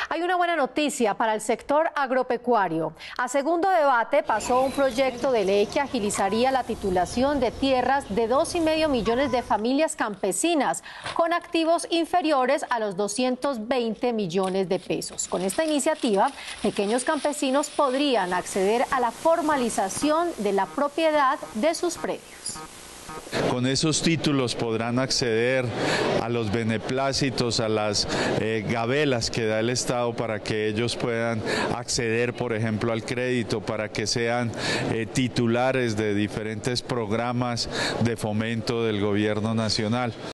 Hay una buena noticia para el sector agropecuario. A segundo debate pasó un proyecto de ley que agilizaría la titulación de tierras de 2,5 millones de familias campesinas con activos inferiores a los 220 millones de pesos. Con esta iniciativa, pequeños campesinos podrían acceder a la formalización de la propiedad de sus predios. Con esos títulos podrán acceder a los beneplácitos, a las gabelas que da el Estado para que ellos puedan acceder, por ejemplo, al crédito, para que sean titulares de diferentes programas de fomento del gobierno nacional.